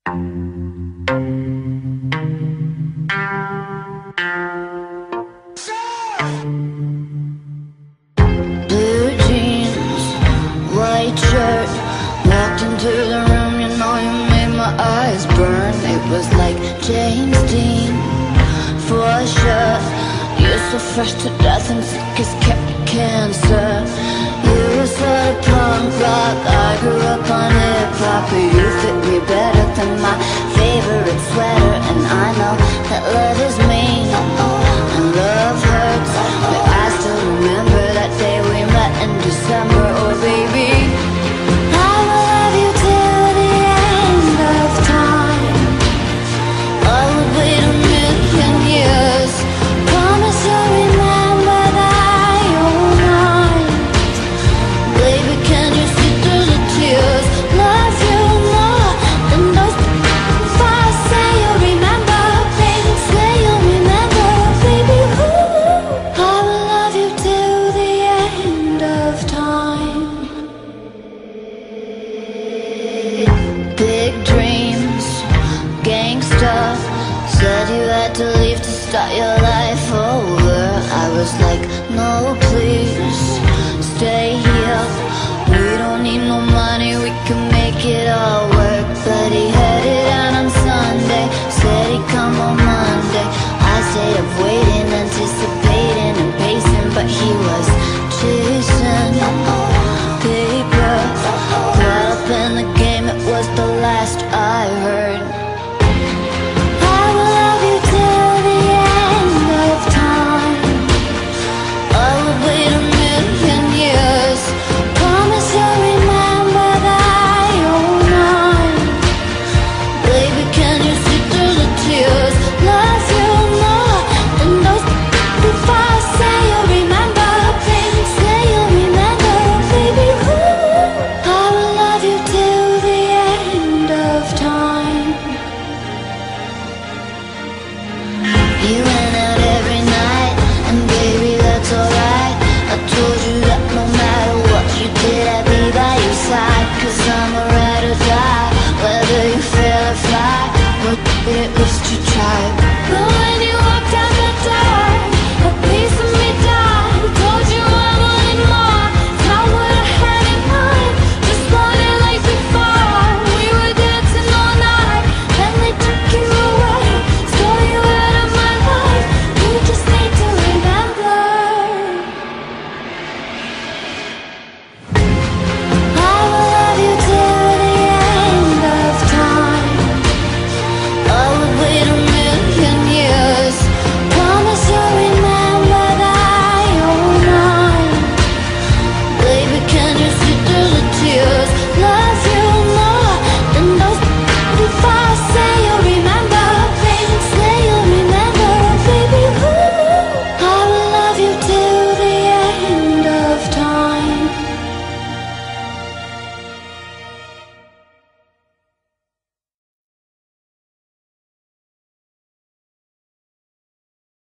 Blue jeans, white shirt, walked into the room, you know you made my eyes burn. It was like James Dean, for sure. You're so fresh to death and sick as cancer. You were sort of punk rock, I grew up on hip-hop. You fit me better than my favorite sweater. And I know that love is mean and love hurts, but I still remember that day we met in December. Oh baby, I will love you till the end of time. I would wait a million years. Promise you'll remember that you're mine. Baby, can you see through the tears? Love you more than those fires. Say you'll remember, baby, say you'll remember. Baby, ooh, I will love you till the end of time. Big dreams, gangsta. Said you had to leave to start your life over. I was like, no please, stay here.